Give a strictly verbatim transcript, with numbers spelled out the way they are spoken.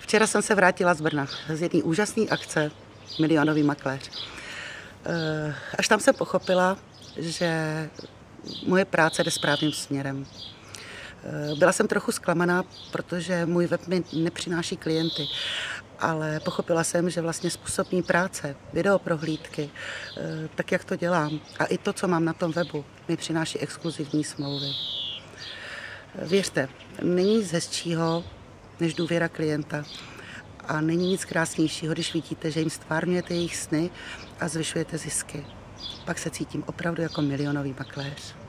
Včera jsem se vrátila z Brna z jedné úžasné akce Milionový makléř. Až tam jsem pochopila, že moje práce jde správným směrem. Byla jsem trochu zklamaná, protože můj web mi nepřináší klienty, ale pochopila jsem, že vlastně způsob mý práce, videoprohlídky, tak jak to dělám a i to, co mám na tom webu, mi přináší exkluzivní smlouvy. Věřte, není nic hezčího než důvěra klienta a není nic krásnějšího, když vidíte, že jim stvárňujete jejich sny a zvyšujete zisky. Pak se cítím opravdu jako milionový makléř.